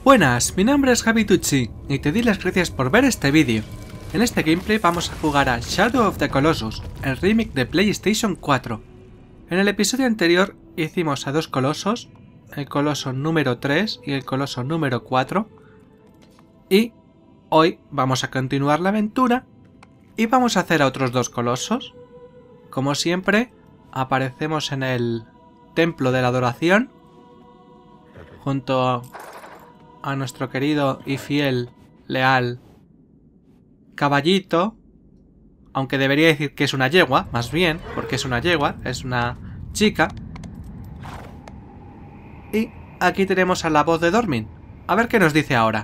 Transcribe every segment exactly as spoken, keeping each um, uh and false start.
Buenas, mi nombre es Javi Tucci y te doy las gracias por ver este vídeo. En este gameplay vamos a jugar a Shadow of the Colossus, el remake de PlayStation cuatro. En el episodio anterior hicimos a dos colosos, el coloso número tres y el coloso número cuatro. Y hoy vamos a continuar la aventura y vamos a hacer a otros dos colosos. Como siempre, aparecemos en el Templo de la Adoración junto a, a nuestro querido y fiel, leal caballito, aunque debería decir que es una yegua, más bien, porque es una yegua, es una chica. Y aquí tenemos a la voz de Dormin. A ver qué nos dice ahora.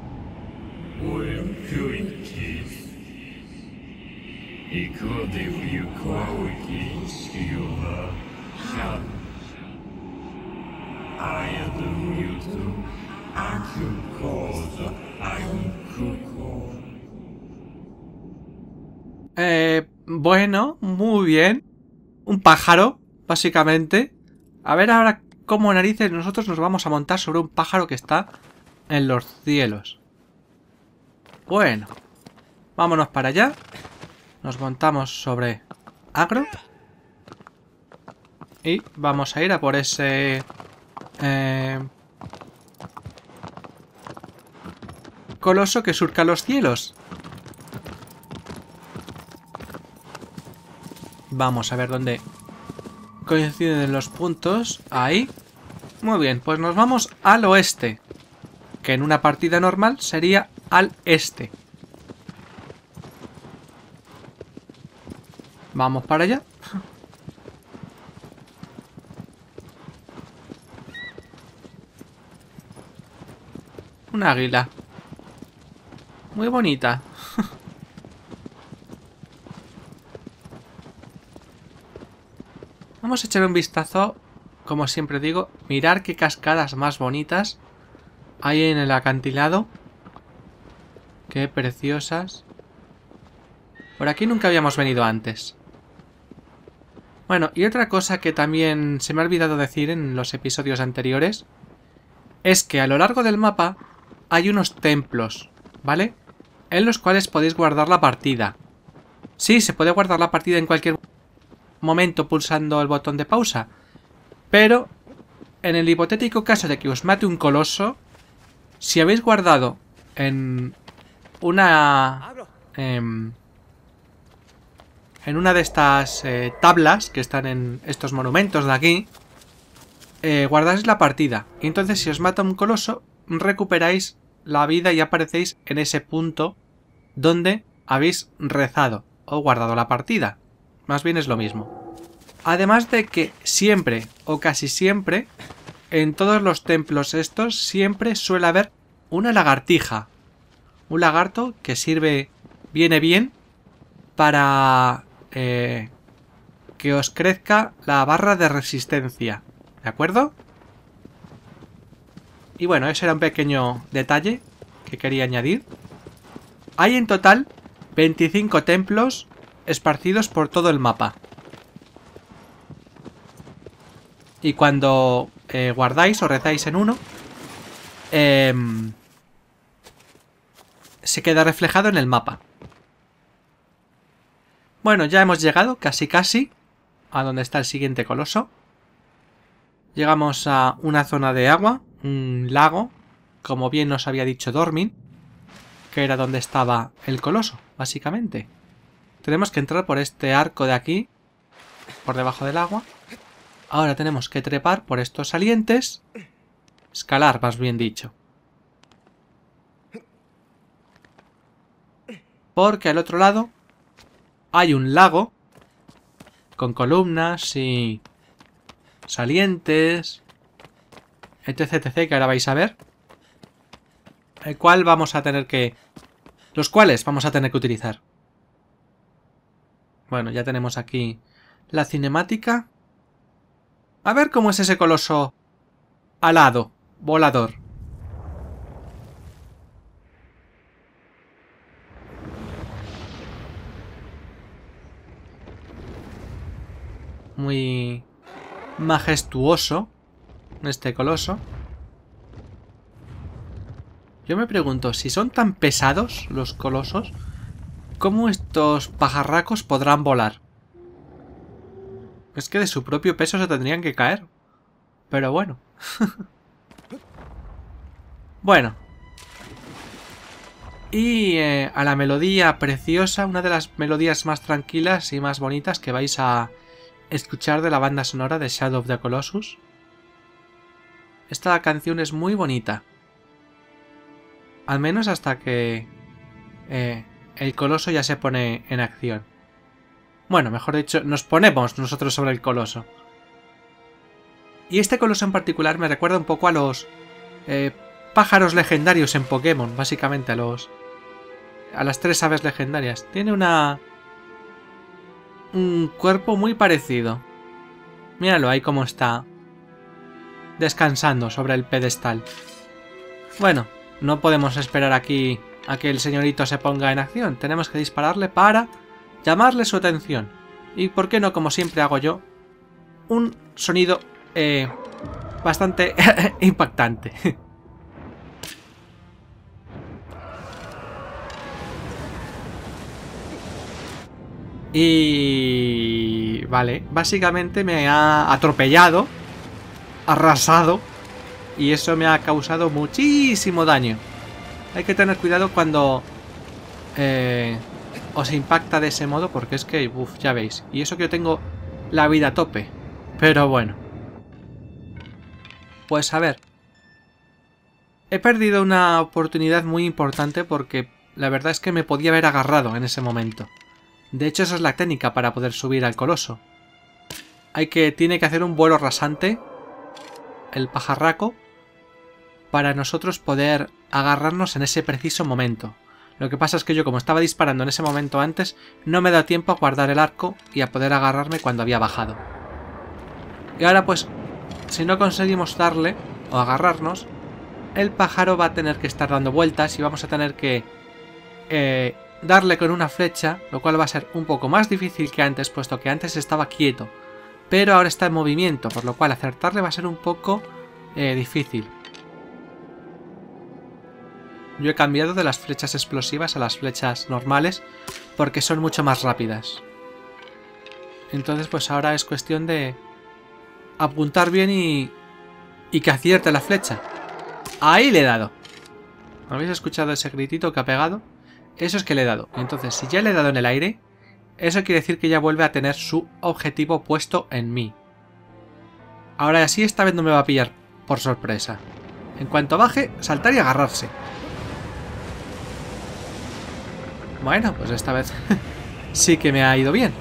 Eh, bueno, muy bien. Un pájaro, básicamente. A ver ahora cómo narices nosotros nos vamos a montar sobre un pájaro que está en los cielos. Bueno, vámonos para allá. Nos montamos sobre Agro. Y vamos a ir a por ese... Eh, coloso que surca los cielos. Vamos a ver dónde coinciden los puntos. Ahí. Muy bien, pues nos vamos al oeste, que en una partida normal sería al este. Vamos para allá. Un águila. Muy bonita. Vamos a echar un vistazo, como siempre digo, mirar qué cascadas más bonitas hay en el acantilado. Qué preciosas. Por aquí nunca habíamos venido antes. Bueno, y otra cosa que también se me ha olvidado decir en los episodios anteriores es que a lo largo del mapa hay unos templos, ¿vale? En los cuales podéis guardar la partida. Sí, se puede guardar la partida en cualquier momento pulsando el botón de pausa, pero en el hipotético caso de que os mate un coloso, si habéis guardado en una eh, en una de estas eh, tablas que están en estos monumentos de aquí, eh, guardáis la partida y entonces si os mata un coloso recuperáis la vida y aparecéis en ese punto donde habéis rezado o guardado la partida. Más bien es lo mismo. Además de que siempre, o casi siempre, en todos los templos estos, siempre suele haber una lagartija. Un lagarto que sirve, viene bien, para eh, que os crezca la barra de resistencia. ¿De acuerdo? Y bueno, ese era un pequeño detalle que quería añadir. Hay en total veinticinco templos esparcidos por todo el mapa. Y cuando eh, guardáis o rezáis en uno, eh, se queda reflejado en el mapa. Bueno, ya hemos llegado casi casi a donde está el siguiente coloso. Llegamos a una zona de agua, un lago, como bien nos había dicho Dormin, que era donde estaba el coloso, básicamente. Tenemos que entrar por este arco de aquí, por debajo del agua. Ahora tenemos que trepar por estos salientes. Escalar, más bien dicho. Porque al otro lado hay un lago con columnas y salientes, etc, etc, que ahora vais a ver. El cual vamos a tener que... Los cuales vamos a tener que utilizar. Bueno, ya tenemos aquí la cinemática. A ver cómo es ese coloso alado, volador. Muy majestuoso este coloso. Yo me pregunto, si son tan pesados los colosos, ¿cómo estos pajarracos podrán volar? Es que de su propio peso se tendrían que caer. Pero bueno. Bueno. Y eh, a la melodía preciosa, una de las melodías más tranquilas y más bonitas que vais a escuchar de la banda sonora de Shadow of the Colossus. Esta canción es muy bonita. Al menos hasta que eh, el coloso ya se pone en acción. Bueno, mejor dicho, nos ponemos nosotros sobre el coloso. Y este coloso en particular me recuerda un poco a los eh, pájaros legendarios en Pokémon, básicamente a los a las tres aves legendarias. Tiene una un cuerpo muy parecido. Míralo ahí cómo está descansando sobre el pedestal. Bueno, no podemos esperar aquí a que el señorito se ponga en acción. Tenemos que dispararle para llamarle su atención. Y por qué no, como siempre hago yo, un sonido eh, bastante impactante. Y... vale, básicamente me ha atropellado, arrasado, y eso me ha causado muchísimo daño. Hay que tener cuidado cuando eh, os impacta de ese modo, porque es que, uff, ya veis. Y eso que yo tengo la vida a tope. Pero bueno. Pues a ver. He perdido una oportunidad muy importante porque la verdad es que me podía haber agarrado en ese momento. De hecho, esa es la técnica para poder subir al coloso. Hay que, tiene que hacer un vuelo rasante, el pajarraco, para nosotros poder agarrarnos en ese preciso momento. Lo que pasa es que yo, como estaba disparando en ese momento antes, no me da tiempo a guardar el arco y a poder agarrarme cuando había bajado. Y ahora pues, si no conseguimos darle o agarrarnos, el pájaro va a tener que estar dando vueltas y vamos a tener que eh, darle con una flecha, lo cual va a ser un poco más difícil que antes, puesto que antes estaba quieto, pero ahora está en movimiento, por lo cual acertarle va a ser un poco eh, difícil. Yo he cambiado de las flechas explosivas a las flechas normales porque son mucho más rápidas. Entonces pues ahora es cuestión de apuntar bien y, y que acierte la flecha. Ahí le he dado. ¿Habéis escuchado ese gritito que ha pegado? Eso es que le he dado. Entonces, si ya le he dado en el aire, eso quiere decir que ya vuelve a tener su objetivo puesto en mí. Ahora sí, esta vez no me va a pillar por sorpresa. En cuanto baje, saltar y agarrarse. Bueno, pues esta vez sí que me ha ido bien.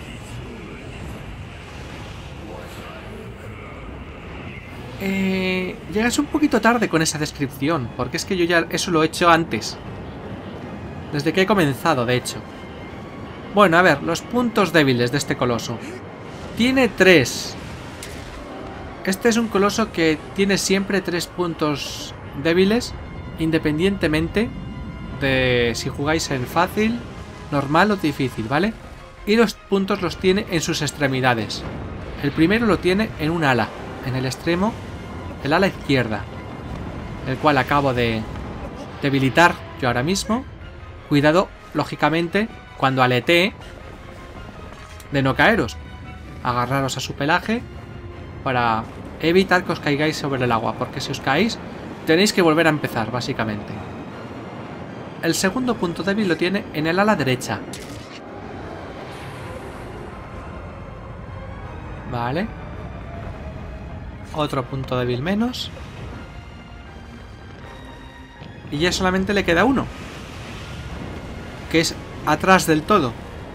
Eh, llegas un poquito tarde con esa descripción, porque es que yo ya eso lo he hecho antes. Desde que he comenzado, de hecho. Bueno, a ver, los puntos débiles de este coloso. Tiene tres. Este es un coloso que tiene siempre tres puntos débiles, independientemente de si jugáis en fácil, normal o difícil, ¿vale? Y los puntos los tiene en sus extremidades. El primero lo tiene en un ala, en el extremo, el ala izquierda, el cual acabo de debilitar yo ahora mismo. Cuidado, lógicamente, cuando aletee, de no caeros. Agarraros a su pelaje para evitar que os caigáis sobre el agua, porque si os caéis tenéis que volver a empezar, básicamente. El segundo punto débil lo tiene en el ala derecha. Vale. Otro punto débil menos. Y ya solamente le queda uno, que es atrás del todo.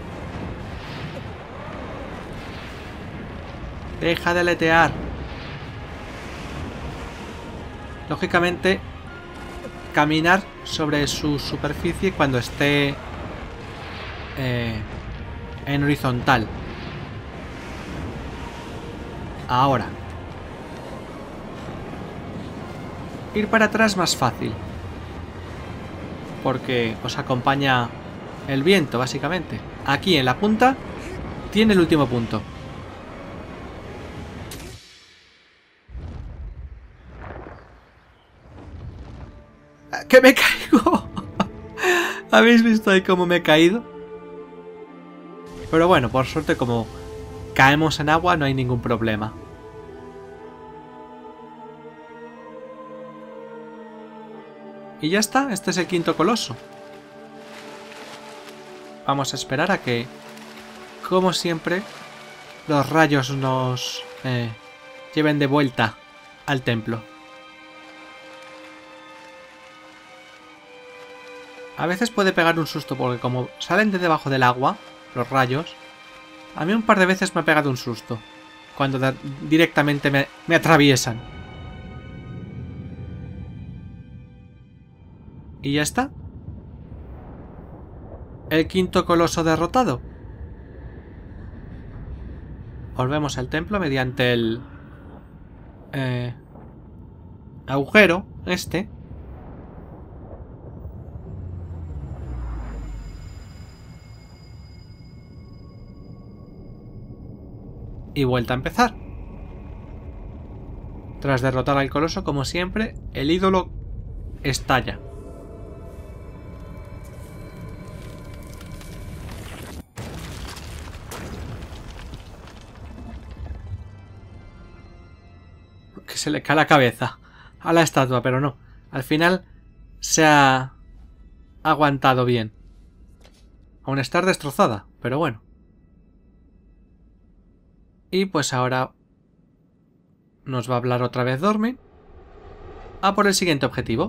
Deja de aletear. Lógicamente, caminar sobre su superficie cuando esté eh, en horizontal. Ahora. Ir para atrás más fácil, porque os acompaña el viento, básicamente. Aquí en la punta tiene el último punto. ¡Que me caigo! ¿Habéis visto ahí cómo me he caído? Pero bueno, por suerte como caemos en agua no hay ningún problema. Y ya está, este es el quinto coloso. Vamos a esperar a que, como siempre, los rayos nos eh, lleven de vuelta al templo. A veces puede pegar un susto porque como salen de debajo del agua, los rayos, a mí un par de veces me ha pegado un susto. Cuando directamente me, me atraviesan. Y ya está. El quinto coloso derrotado. Volvemos al templo mediante el eh, agujero este. Y vuelta a empezar. Tras derrotar al coloso, como siempre, el ídolo estalla. Que se le cae la cabeza a la estatua, pero no. Al final se ha aguantado bien. Aún estar destrozada, pero bueno. Y pues ahora nos va a hablar otra vez Dormin. A por el siguiente objetivo.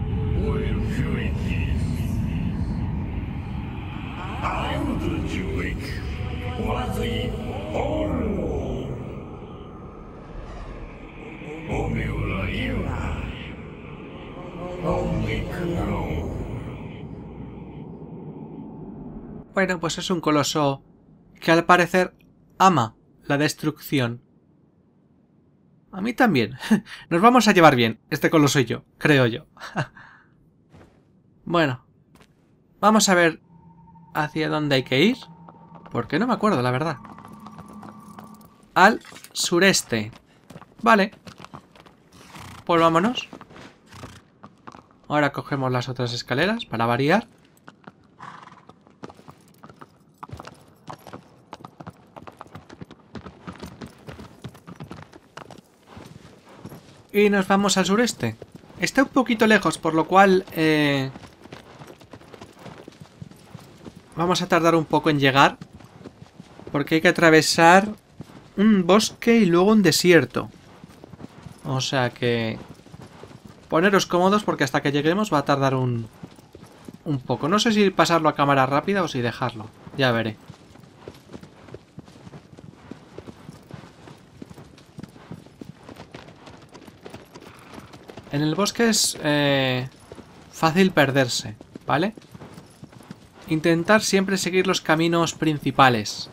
Bueno, pues es un coloso que al parecer ama la destrucción. A mí también. Nos vamos a llevar bien, este coloso y yo, creo yo. Bueno, vamos a ver hacia dónde hay que ir, porque no me acuerdo, la verdad. Al sureste. Vale. Pues vámonos. Ahora cogemos las otras escaleras para variar. Y nos vamos al sureste. Está un poquito lejos, por lo cual eh, vamos a tardar un poco en llegar. Porque hay que atravesar un bosque y luego un desierto. O sea que poneros cómodos porque hasta que lleguemos va a tardar un, un poco. No sé si pasarlo a cámara rápida o si dejarlo. Ya veré. En el bosque es eh, fácil perderse, ¿vale? Intentar siempre seguir los caminos principales.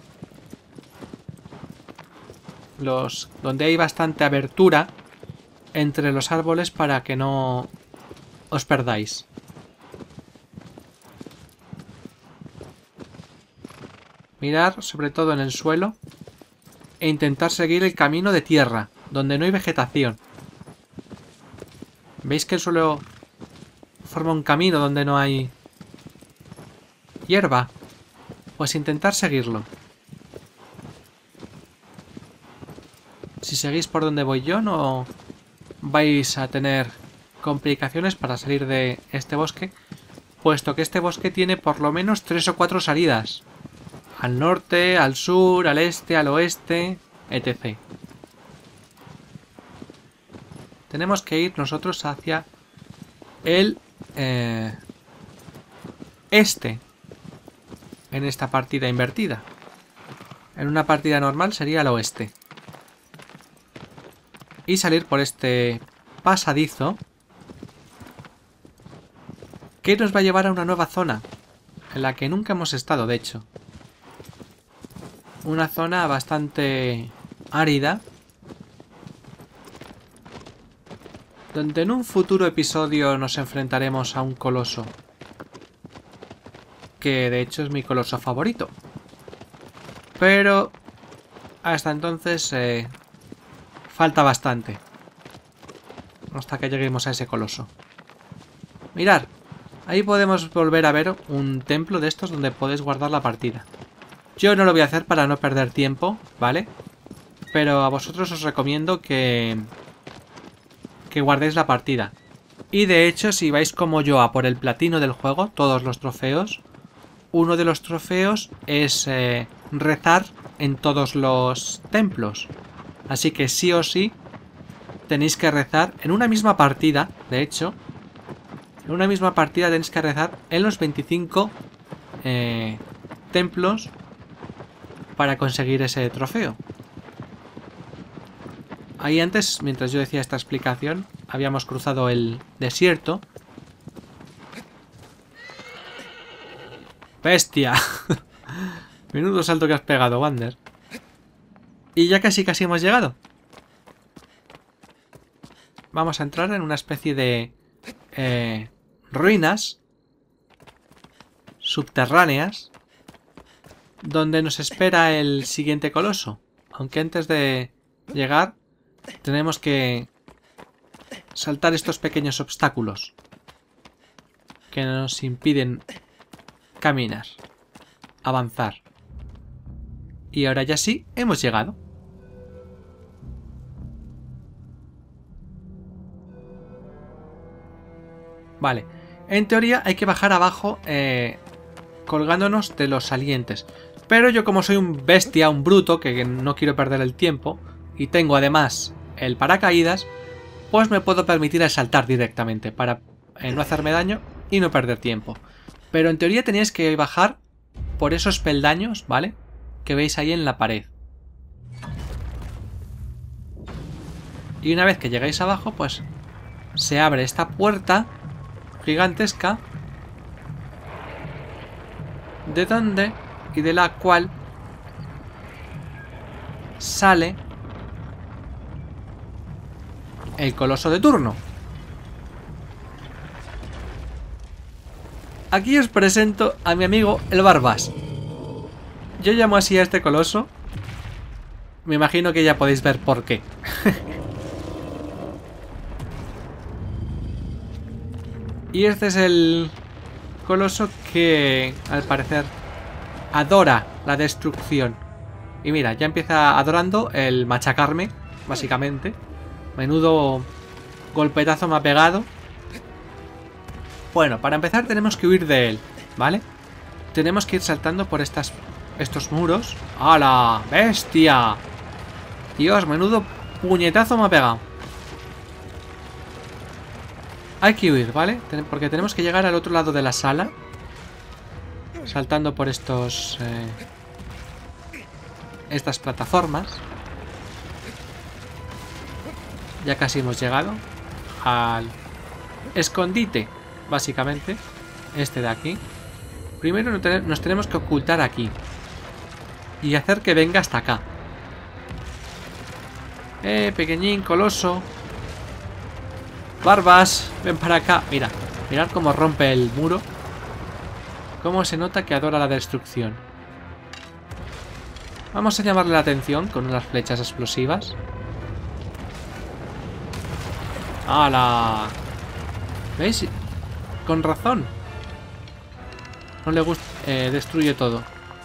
Los donde hay bastante abertura entre los árboles para que no os perdáis. Mirar sobre todo en el suelo e intentar seguir el camino de tierra, donde no hay vegetación. ¿Veis que el suelo forma un camino donde no hay hierba? Pues intentar seguirlo. Si seguís por donde voy yo, no vais a tener complicaciones para salir de este bosque, puesto que este bosque tiene por lo menos tres o cuatro salidas. Al norte, al sur, al este, al oeste, etcétera. Tenemos que ir nosotros hacia el eh, este en esta partida invertida. En una partida normal sería al oeste. Y salir por este pasadizo que nos va a llevar a una nueva zona en la que nunca hemos estado, de hecho. Una zona bastante árida, donde en un futuro episodio nos enfrentaremos a un coloso, que de hecho es mi coloso favorito. Pero hasta entonces eh, falta bastante hasta que lleguemos a ese coloso. Mirad, ahí podemos volver a ver un templo de estos donde podéis guardar la partida. Yo no lo voy a hacer para no perder tiempo, ¿vale? Pero a vosotros os recomiendo que... que guardéis la partida. Y de hecho, si vais como yo a por el platino del juego, todos los trofeos, uno de los trofeos es eh, rezar en todos los templos. Así que sí o sí tenéis que rezar en una misma partida, de hecho. En una misma partida tenéis que rezar en los veinticinco eh, templos para conseguir ese trofeo. Ahí antes, mientras yo decía esta explicación, habíamos cruzado el desierto. ¡Bestia! Menudo salto que has pegado, Wander. Y ya casi casi hemos llegado. Vamos a entrar en una especie de eh, ruinas subterráneas donde nos espera el siguiente coloso. Aunque antes de llegar tenemos que saltar estos pequeños obstáculos que nos impiden caminar, avanzar. Y ahora ya sí, hemos llegado. Vale, en teoría hay que bajar abajo eh, colgándonos de los salientes. Pero yo, como soy un bestia, un bruto, que no quiero perder el tiempo, y tengo además el paracaídas, pues me puedo permitir el saltar directamente para eh, no hacerme daño y no perder tiempo. Pero en teoría teníais que bajar por esos peldaños, ¿vale? Que veis ahí en la pared. Y una vez que llegáis abajo, pues se abre esta puerta gigantesca, de donde y de la cual sale el coloso de turno. Aquí os presento a mi amigo el Barbas. Yo llamo así a este coloso. Me imagino que ya podéis ver por qué. Y este es el coloso que, al parecer, adora la destrucción. Y mira, ya empieza adorando el machacarme, básicamente. Menudo golpetazo me ha pegado. Bueno, para empezar tenemos que huir de él, ¿vale? Tenemos que ir saltando por estas, estos muros. ¡Hala! ¡Bestia! Dios, menudo puñetazo me ha pegado. Hay que huir, ¿vale? Porque tenemos que llegar al otro lado de la sala. Saltando por estos... Eh, estas plataformas. Ya casi hemos llegado al escondite, básicamente. Este de aquí. Primero nos tenemos que ocultar aquí. Y hacer que venga hasta acá. Eh, pequeñín, coloso. Barbas, ven para acá. Mira, mirad cómo rompe el muro. Cómo se nota que adora la destrucción. Vamos a llamarle la atención con unas flechas explosivas. ¡Hala! ¿Veis? Con razón. No le gusta... Eh, destruye todo.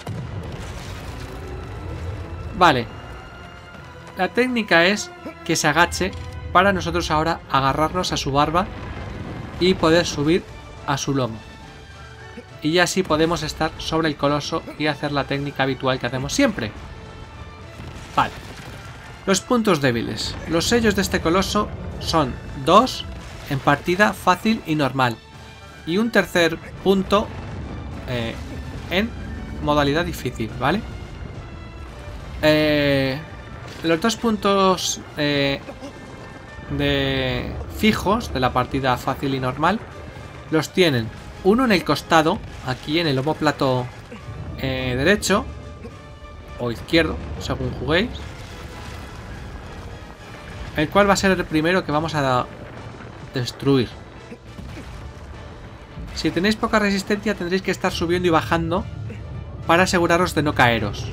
Vale. La técnica es que se agache para nosotros ahora agarrarnos a su barba y poder subir a su lomo. Y así podemos estar sobre el coloso y hacer la técnica habitual que hacemos siempre. Vale. Los puntos débiles. Los sellos de este coloso son dos en partida fácil y normal. Y un tercer punto eh, en modalidad difícil, ¿vale? Eh, los dos puntos eh, de fijos de la partida fácil y normal los tienen uno en el costado, aquí en el omóplato eh, derecho o izquierdo, según juguéis, el cual va a ser el primero que vamos a destruir. Si tenéis poca resistencia tendréis que estar subiendo y bajando para aseguraros de no caeros.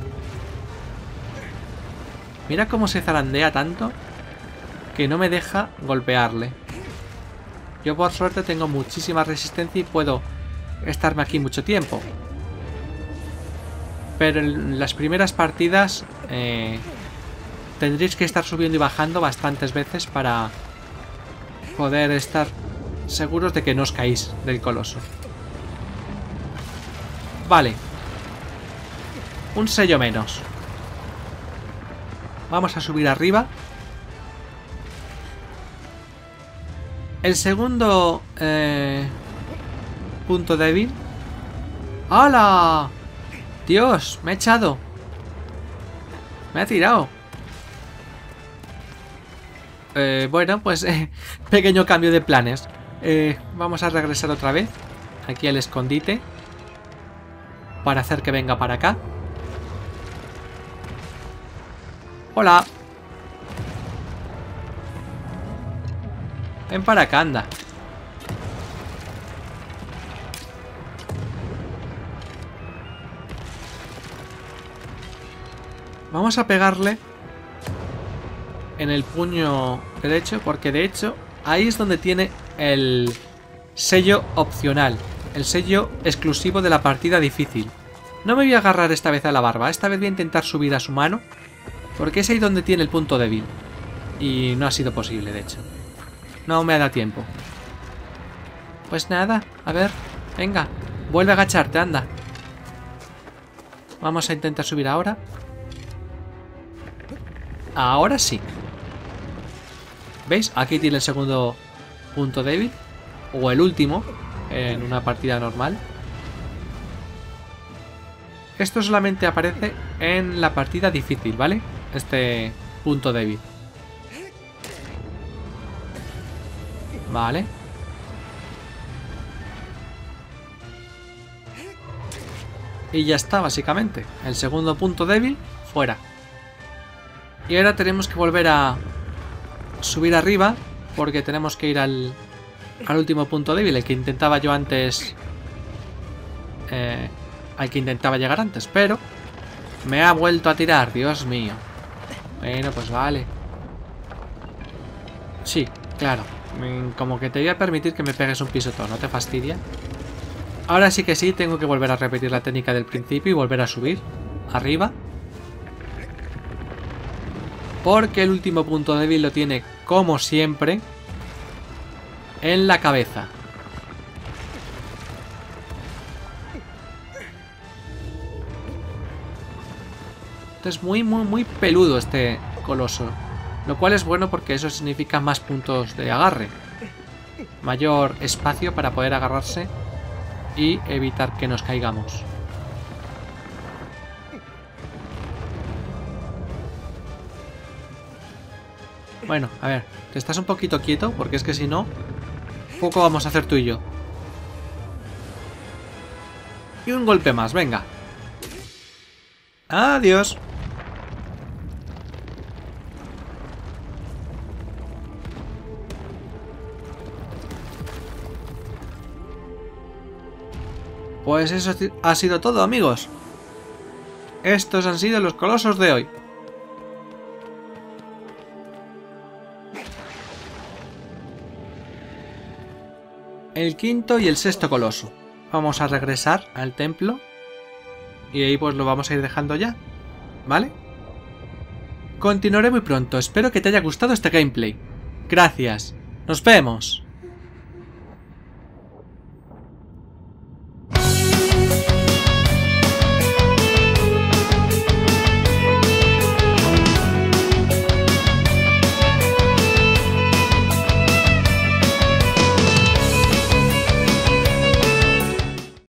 Mira cómo se zarandea tanto que no me deja golpearle. Yo por suerte tengo muchísima resistencia y puedo estarme aquí mucho tiempo. Pero en las primeras partidas eh, tendréis que estar subiendo y bajando bastantes veces para poder estar seguros de que no os caéis del coloso. Vale. Un sello menos. Vamos a subir arriba. El segundo eh, punto débil. ¡Hala! Dios, me ha echado. Me ha tirado. Eh, bueno, pues eh, pequeño cambio de planes. Eh, vamos a regresar otra vez aquí al escondite para hacer que venga para acá. Hola. Ven para acá, anda. Vamos a pegarle en el puño derecho, porque de hecho ahí es donde tiene el sello opcional, el sello exclusivo de la partida difícil. No me voy a agarrar esta vez a la barba, esta vez voy a intentar subir a su mano, porque es ahí donde tiene el punto débil. Y no ha sido posible, de hecho. No me da tiempo. Pues nada, a ver, venga, vuelve a agacharte, anda. Vamos a intentar subir ahora. Ahora sí. ¿Veis? Aquí tiene el segundo punto débil. O el último, en una partida normal. Esto solamente aparece en la partida difícil, ¿vale? Este punto débil. Vale. Y ya está, básicamente. El segundo punto débil, fuera. Y ahora tenemos que volver a subir arriba, porque tenemos que ir al, al último punto débil, el que intentaba yo antes... Eh, al que intentaba llegar antes, pero... me ha vuelto a tirar, Dios mío. Bueno, pues vale. Sí, claro. Como que te voy a permitir que me pegues un pisotón, ¿no te fastidia? Ahora sí que sí, tengo que volver a repetir la técnica del principio y volver a subir arriba. Porque el último punto débil lo tiene, como siempre, en la cabeza. Es muy, muy, muy peludo este coloso. Lo cual es bueno porque eso significa más puntos de agarre. Mayor espacio para poder agarrarse y evitar que nos caigamos. Bueno, a ver, te estás un poquito quieto porque es que si no, poco vamos a hacer tú y yo. Y un golpe más, venga. Adiós. Pues eso ha sido todo, amigos. Estos han sido los colosos de hoy. El quinto y el sexto coloso. Vamos a regresar al templo. Y ahí pues lo vamos a ir dejando ya. ¿Vale? Continuaré muy pronto. Espero que te haya gustado este gameplay. Gracias. Nos vemos.